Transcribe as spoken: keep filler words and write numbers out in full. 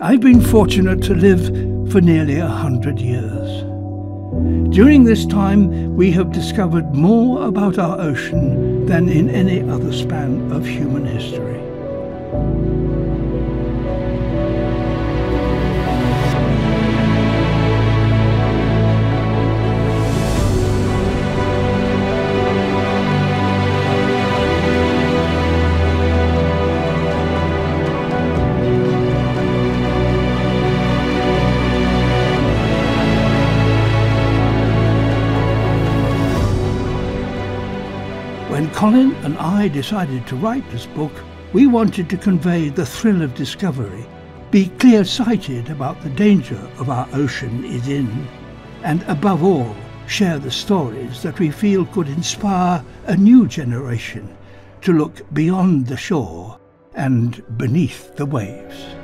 I've been fortunate to live for nearly a hundred years. During this time, we have discovered more about our ocean than in any other span of human history. When Colin and I decided to write this book, we wanted to convey the thrill of discovery, be clear-sighted about the danger of our ocean is in, and above all, share the stories that we feel could inspire a new generation to look beyond the shore and beneath the waves.